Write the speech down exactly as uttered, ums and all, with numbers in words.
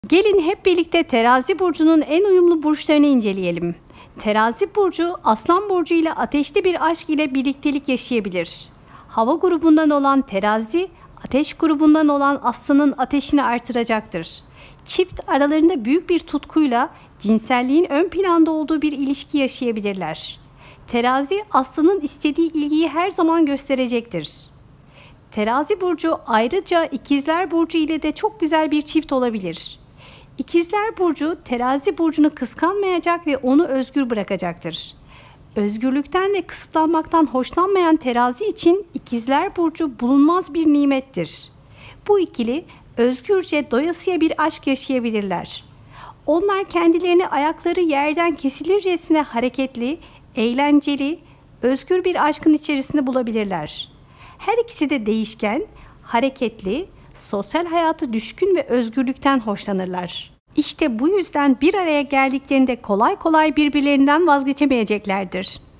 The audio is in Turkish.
Gelin hep birlikte Terazi burcunun en uyumlu burçlarını inceleyelim. Terazi burcu, Aslan burcu ile ateşli bir aşk ile birliktelik yaşayabilir. Hava grubundan olan Terazi, ateş grubundan olan Aslan'ın ateşini artıracaktır. Çift aralarında büyük bir tutkuyla cinselliğin ön planda olduğu bir ilişki yaşayabilirler. Terazi, Aslan'ın istediği ilgiyi her zaman gösterecektir. Terazi burcu ayrıca İkizler burcu ile de çok güzel bir çift olabilir. İkizler burcu Terazi burcunu kıskanmayacak ve onu özgür bırakacaktır. Özgürlükten ve kısıtlanmaktan hoşlanmayan Terazi için İkizler burcu bulunmaz bir nimettir. Bu ikili özgürce doyasıya bir aşk yaşayabilirler. Onlar kendilerini ayakları yerden kesilircesine hareketli, eğlenceli, özgür bir aşkın içerisinde bulabilirler. Her ikisi de değişken, hareketli, sosyal hayata düşkün ve özgürlükten hoşlanırlar. İşte bu yüzden bir araya geldiklerinde kolay kolay birbirlerinden vazgeçemeyeceklerdir.